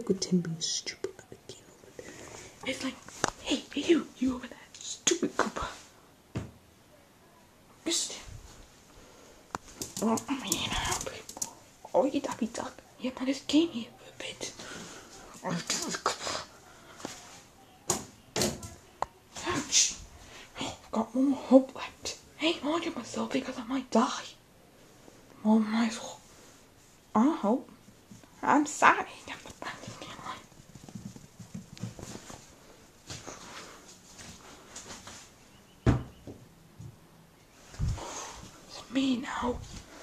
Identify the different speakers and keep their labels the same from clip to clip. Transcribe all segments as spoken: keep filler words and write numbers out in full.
Speaker 1: look at him being stupid again over there. It's like, hey, hey, you, you over there, stupid Cooper. Missed him. Oh, I mean, help him. Oh, you dappy duck. Yeah, I just came here for a bit. Ouch. Oh, I've got one more hope left. Hey, I'm on myself because I might die. Oh, my soul. I hope. I'm sorry. It's me now.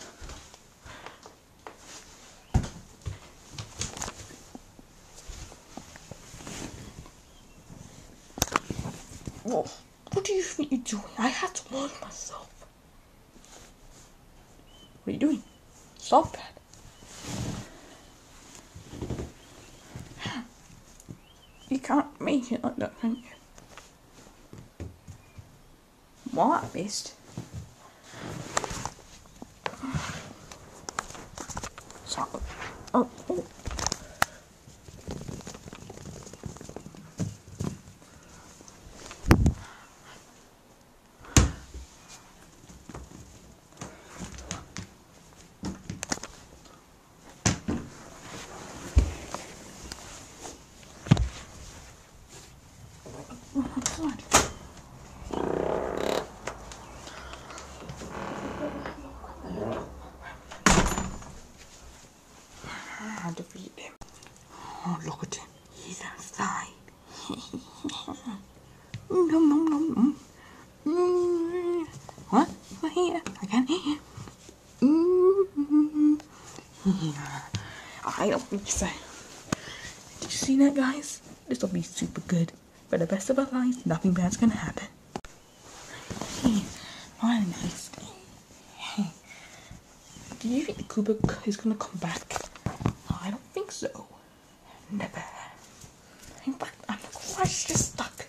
Speaker 1: Whoa. What do you think you're doing? I had to launch myself. What are you doing? Stop that. You can't make it like that, can you? What I missed? Sorry. Oh, oh. I defeated him. Oh, look at him. He's outside. Nom nom nom nom. What? What here? I can't hear you. I don't think so. Did you see that, guys? This will be super good. For the best of our lives, nothing bad's gonna happen. Hey, what a nice day. Hey, do you think Cooper is gonna come back? I don't think so. Never. In fact, I'm quite just stuck.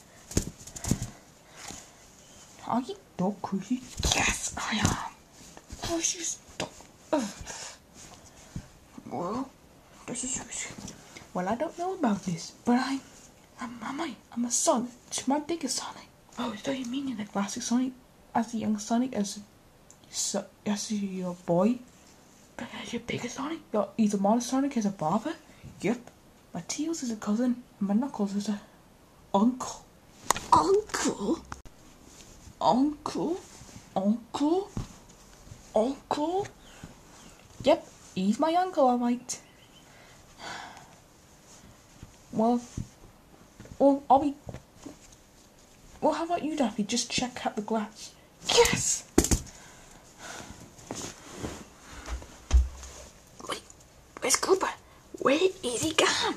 Speaker 1: Are you dog crazy? Yes, I am. Why is you stuck? Ugh. Well, this is easy. Well, I don't know about this, but I, I'm, I'm, a, I'm a son to my biggest Sonic. Oh, so you mean you're the classic Sonic as a young Sonic, as a, as a, your boy? But as your biggest Sonic? Your either Modern Sonic as a father? Yep. My Tails is a cousin, and my Knuckles is a uncle. Uncle? Uncle? Uncle? Uncle? Yep, he's my uncle, alright. Well, well, I'll be... Well, how about you, Daffy? Just check out the glass. Yes! Wait, where's Cooper? Where is he gone?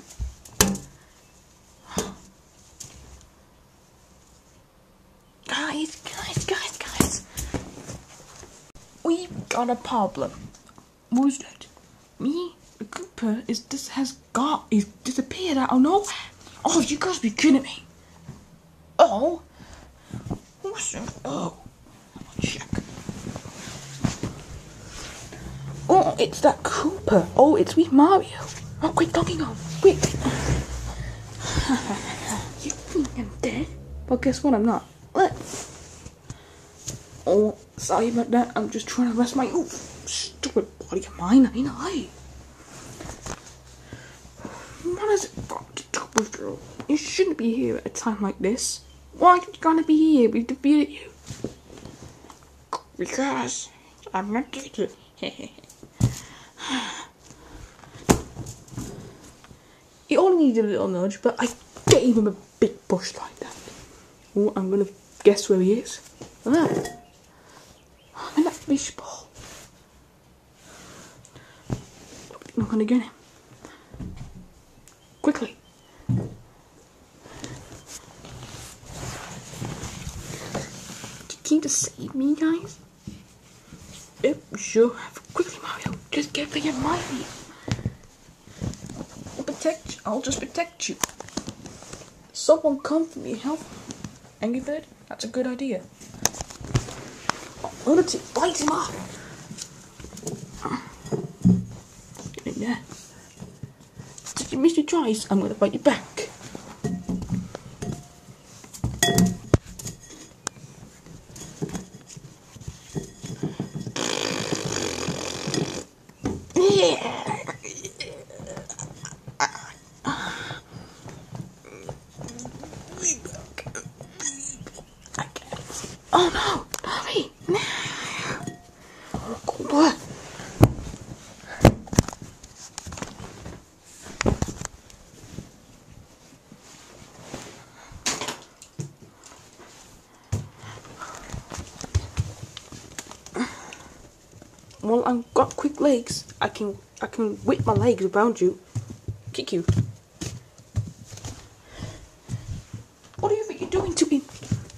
Speaker 1: Guys, guys, guys, guys. We've got a problem. Who's that? Me? The Cooper is this has got is disappeared out of nowhere. Oh, you guys be kidding me. Oh. Who's that? Oh. I'll check. Oh, it's that Cooper. Oh, it's with Mario. Oh, quick, Donkey Kong. Quick. You think I'm dead? Well, guess what? I'm not. Look. Oh, sorry about that. I'm just trying to rest my ooh, stupid body of mine. I know. What has it got to do with you? You shouldn't be here at a time like this. Why are you gonna be here? We defeated you. Because I'm not defeated. You only need a little nudge, but I gave him a big push like that. Oh, I'm gonna guess where he is. Ah. I'm in that fishbowl. I'm not gonna get him. Quickly. Can you just save me, guys? Yep, sure. Quickly, Mario. Just get the mighty. I'll protect you. I'll just protect you. Someone come for me, help. Angry Bird? That's a good idea. Oh, lunatic, bite him off. Get in there. Did you miss your tries, I'm gonna bite you back. Oh no! Hurry! Oh, cool blood. Well, I've got quick legs. I can I can whip my legs around you. Kick you. What do you think you're doing to me?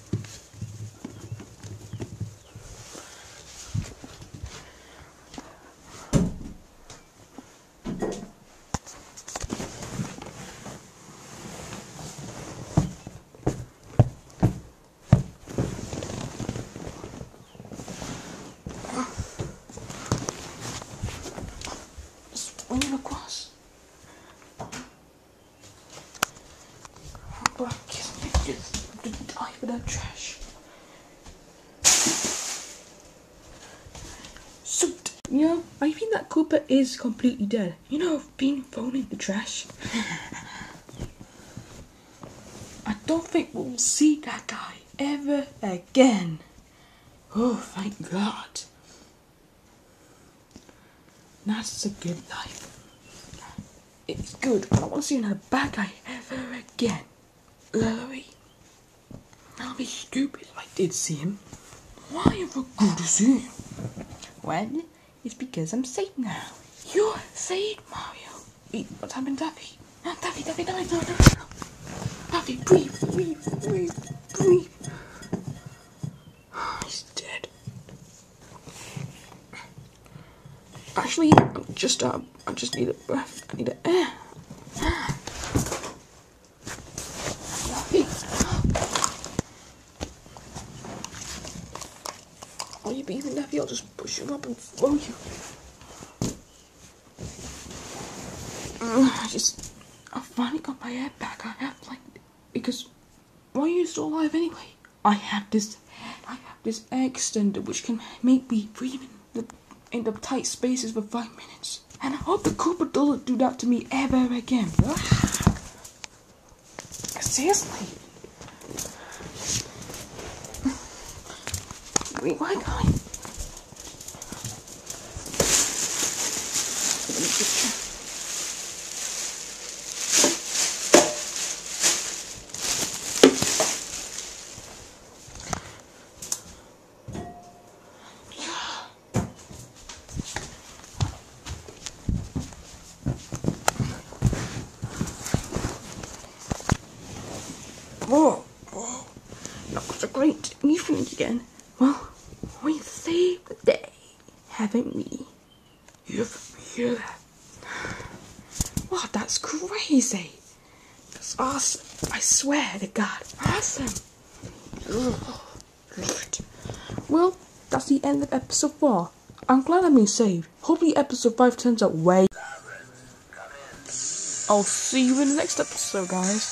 Speaker 1: Swing him across. Black just to die for that trash. Suit. You know, I think that Cooper is completely dead. You know, being thrown in the trash. I don't think we'll see that guy ever again. Oh, thank God. That's a good life. It's good. I don't want to see another bad guy ever again. Larry, I'll be stupid if I did see him. Why ever good to see him? Well, it's because I'm safe now. You're safe, Mario. Wait, what's happened, Daffy? No, Daffy, Daffy, Daffy, no, no, no. Daffy, breathe, breathe, breathe, breathe. He's dead. Actually, I'm just, uh, I just need a breath. I need a air. Are you breathing, Daffy? I'll just push you up and throw you. I just, I finally got my air back. I have, like, because, why are you still alive anyway? I have this, I have this air extender which can make me breathe in the, in the tight spaces for five minutes. And I hope the Cooper doesn't do that to me ever again. Seriously. Wait, why can't I? Whoa, whoa, that was a great evening again. Well, we saved the day, haven't we? You've, you Wow, that's crazy. That's awesome. I swear to God, awesome. Ugh. Well, that's the end of episode four. I'm glad I'm being saved. Hopefully episode five turns out way. I'll see you in the next episode, guys.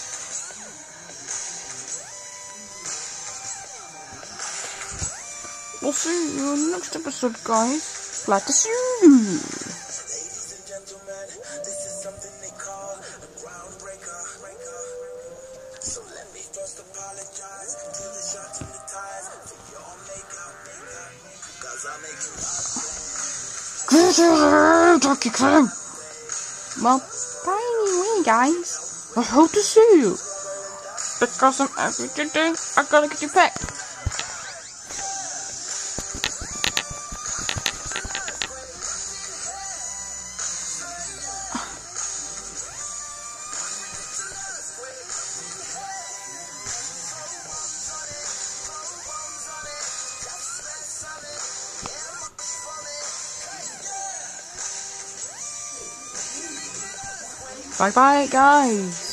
Speaker 1: We'll see you in the next episode, guys. Glad to see you.
Speaker 2: Ladies and gentlemen, this is something they call a groundbreaker. So let me first apologize to the shots and the ties for your makeup, cause I make you laugh.
Speaker 1: Turkey King. Well, bye anyway, guys. I hope to see you. Because I'm happy today, I gotta get you back. Bye bye, guys.